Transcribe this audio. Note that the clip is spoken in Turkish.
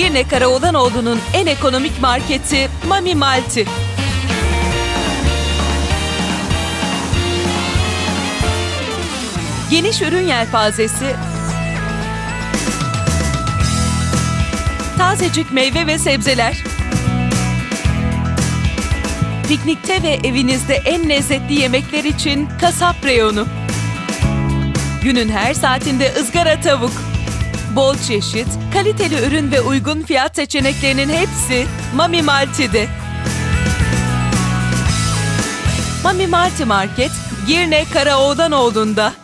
Girne Karaoğlanoğlu'nun en ekonomik marketi Mami Multi. Geniş ürün yelpazesi, tazecik meyve ve sebzeler, piknikte ve evinizde en lezzetli yemekler için kasap reyonu, günün her saatinde ızgara tavuk, bol çeşit, kaliteli ürün ve uygun fiyat seçeneklerinin hepsi Mami Multi'de. Mami Multi Market, Girne Karaoğlanoğlu'nda.